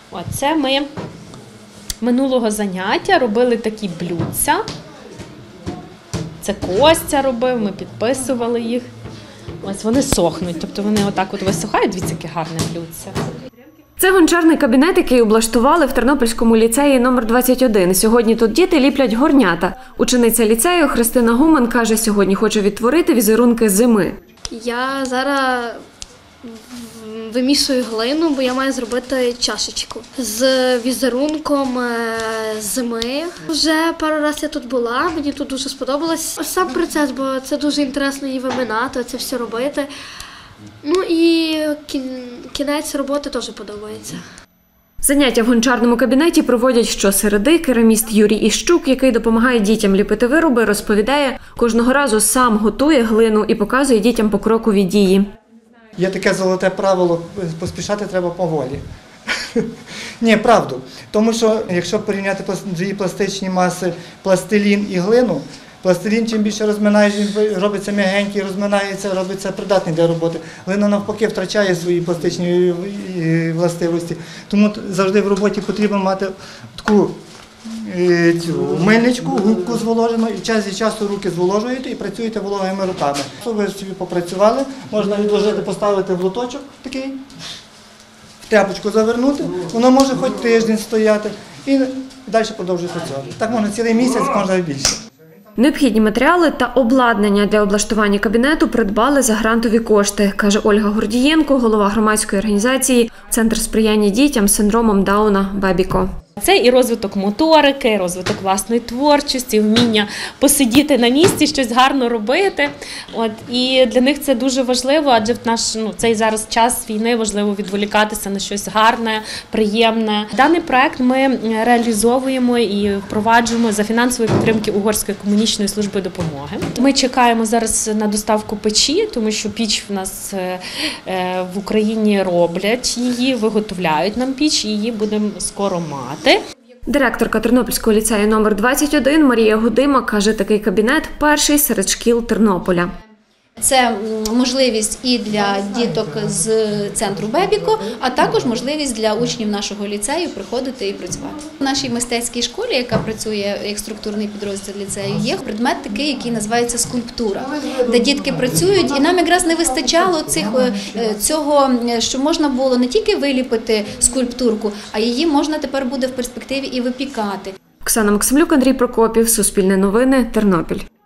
Це ми минулого заняття робили такі блюдця. Це Костя робив, ми підписували їх. Ось вони сохнуть, тобто вони отак от висохають, дивіться, яке гарне блюдце. Це гончарний кабінет, який облаштували в Тернопільському ліцеї номер 21. Сьогодні тут діти ліплять горнята. Учениця ліцею Христина Гуман каже, сьогодні хоче відтворити візерунки зими. Я зараз вимішую глину, бо я маю зробити чашечку з візерунком зими. Вже пару разів я тут була, мені тут дуже сподобалось. Сам процес, бо це дуже інтересно її виминати, це все робити. Ну і кінець роботи теж подобається. Заняття в гончарному кабінеті проводять щосереди. Кераміст Юрій Іщук, який допомагає дітям ліпити вироби, розповідає, кожного разу сам готує глину і показує дітям покрокові дії. Є таке золоте правило – поспішати треба поволі. Ні, правду. Тому що, якщо порівняти дві пластичні маси – пластилін і глину, пластилін чим більше розминаєш, він робиться м'ягенький, розминається, робиться придатний для роботи. Глина навпаки втрачає свої пластичні властивості. Тому завжди в роботі потрібно мати таку мильничку, губку зволожену, і час від часу руки зволожуєте і працюєте вологими руками. Ви собі попрацювали, можна відложити, поставити в лоточок такий, в тряпочку завернути, воно може хоч тиждень стояти і далі продовжує працювати. Так можна цілий місяць, можна і більше. Необхідні матеріали та обладнання для облаштування кабінету придбали за грантові кошти, каже Ольга Гордієнко, голова громадської організації «Центр сприяння дітям з синдромом Дауна Бебіко». Це і розвиток моторики, і розвиток власної творчості, вміння посидіти на місці, щось гарно робити. І для них це дуже важливо, адже в цей зараз час війни важливо відволікатися на щось гарне, приємне. Даний проект ми реалізовуємо і впроваджуємо за фінансової підтримки Угорської комунічної служби допомоги. Ми чекаємо зараз на доставку печі, тому що піч в нас в Україні роблять її, виготовляють нам піч, і її будемо скоро мати. Директорка Тернопільського ліцею номер 21 Марія Гудима каже, такий кабінет – перший серед шкіл Тернополя. Це можливість і для діток з центру Бебіко, а також можливість для учнів нашого ліцею приходити і працювати. В нашій мистецькій школі, яка працює як структурний підрозділ ліцею, є предмет такий, який називається скульптура, де дітки працюють. І нам якраз не вистачало цього, що можна було не тільки виліпити скульптурку, а її можна тепер буде в перспективі і випікати. Оксана Максимлюк, Андрій Прокопів, Суспільне новини, Тернопіль.